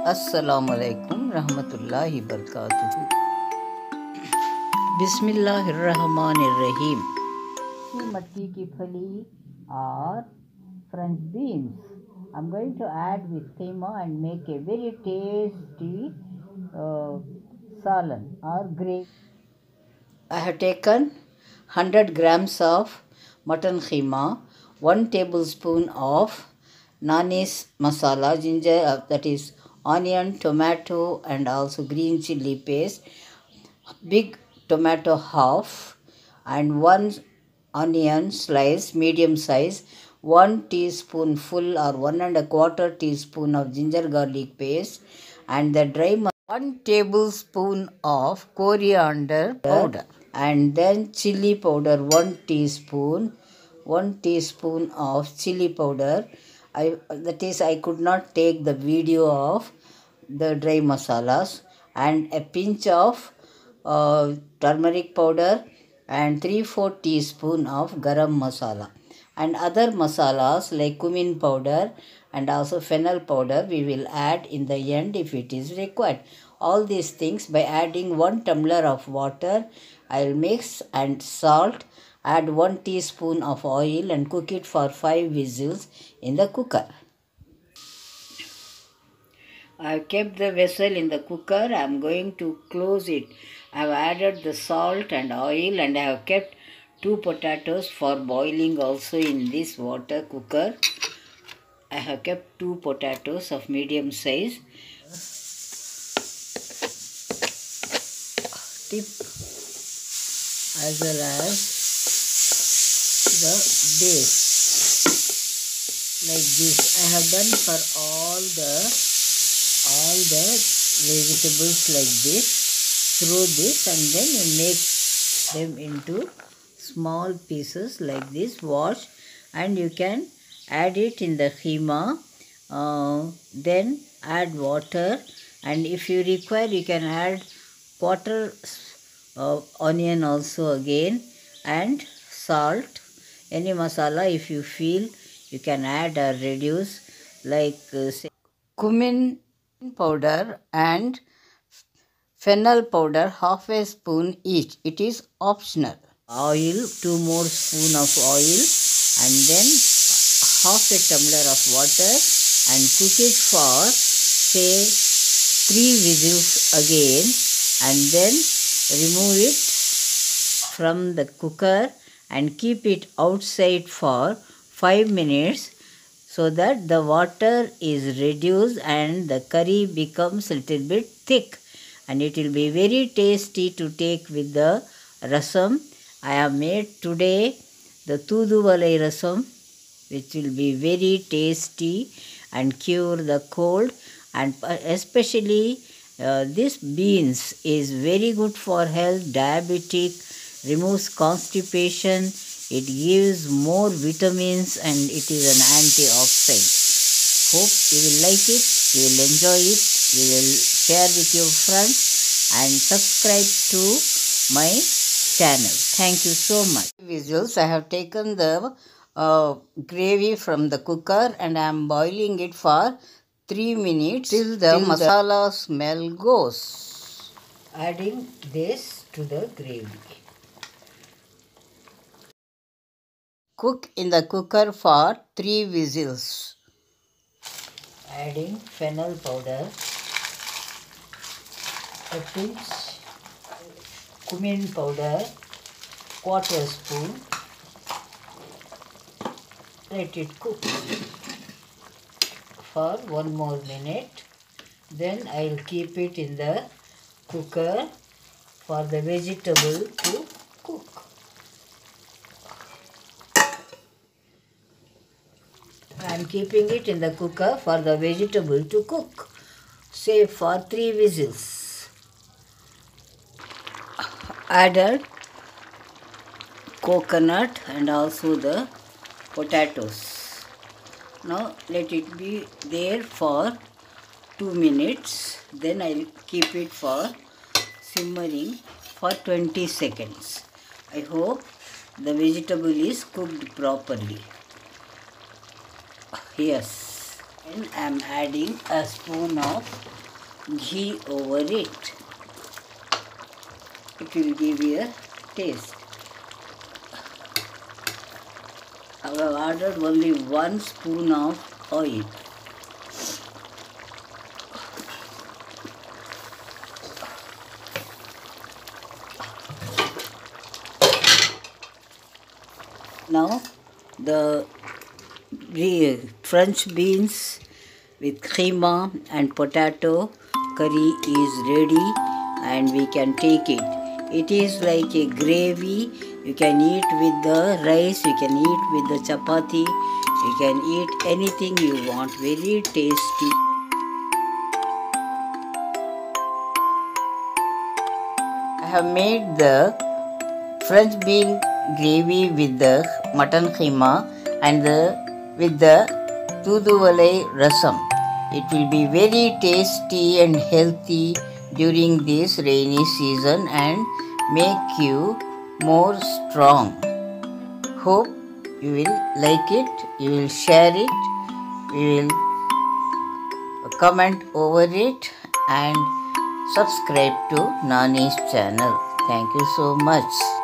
अस्सलामुअलैकुम रहमतुल्लाहि बरकातुहू। बिस्मिल्लाहिर्रहमानिर्रहीम। मक्की की फली और French beans. I'm going to add with keema and make a very tasty salan or gravy. I have taken 100 grams of mutton keema, 1 tablespoon of nanis masala, ginger, that is onion, tomato and also green chilli paste, big tomato half and 1 onion slice medium size, 1 teaspoonful or 1 1/4 teaspoon of ginger garlic paste and the dry 1 tablespoon of coriander powder and then chili powder 1 teaspoon, 1 teaspoon of chili powder. I could not take the video of the dry masalas, and a pinch of turmeric powder and 3/4 teaspoon of garam masala, and other masalas like cumin powder and also fennel powder we will add in the end if it is required. All these things by adding 1 tumbler of water I will mix, and salt. Add 1 teaspoon of oil and cook it for 5 whistles in the cooker. I have kept the vessel in the cooker. I am going to close it. I have added the salt and oil, and I have kept 2 potatoes for boiling also in this water cooker. I have kept 2 potatoes of medium size. Tip as well as the base like this. I have done for all the vegetables like this, through this, and then you make them into small pieces like this, wash, and you can add it in the keema, then add water, and if you require you can add quarter onion also again, and salt, any masala if you feel you can add or reduce, like say cumin powder and fennel powder half a spoon each. It is optional. Oil, 2 more spoon of oil, and then half a tumbler of water, and cook it for say 3 whistles again, and then remove it from the cooker and keep it outside for 5 minutes so that the water is reduced and the curry becomes a little bit thick, and it will be very tasty to take with the rasam. I have made today the Tuduvalai rasam, which will be very tasty and cure the cold, and especially this beans is very good for health, diabetic, removes constipation, it gives more vitamins, and it is an antioxidant. Hope you will like it, you will enjoy it, you will share with your friends, and subscribe to my channel. Thank you so much. Visuals, I have taken the gravy from the cooker and I am boiling it for 3 minutes till the masala smell goes. Adding this to the gravy. Cook in the cooker for 3 whistles. Adding fennel powder, a pinch cumin powder, quarter spoon. Let it cook for 1 more minute. Then I will keep it in the cooker for the vegetable to cook. I am keeping it in the cooker for the vegetable to cook, say for 3 whistles. Added coconut and also the potatoes. Now let it be there for 2 minutes. Then I will keep it for simmering for 20 seconds. I hope the vegetable is cooked properly. Yes. And I'm adding a spoon of ghee over it. It will give you a taste. I have added only 1 spoon of oil. Now the French beans with keema and potato curry is ready and we can take it. It is like a gravy. You can eat with the rice, you can eat with the chapati, you can eat anything you want. Very tasty. I have made the French bean gravy with the mutton keema and with the Toothuvallai rasam. It will be very tasty and healthy during this rainy season and make you more strong. Hope you will like it, you will share it, you will comment over it and subscribe to Nani's channel. Thank you so much.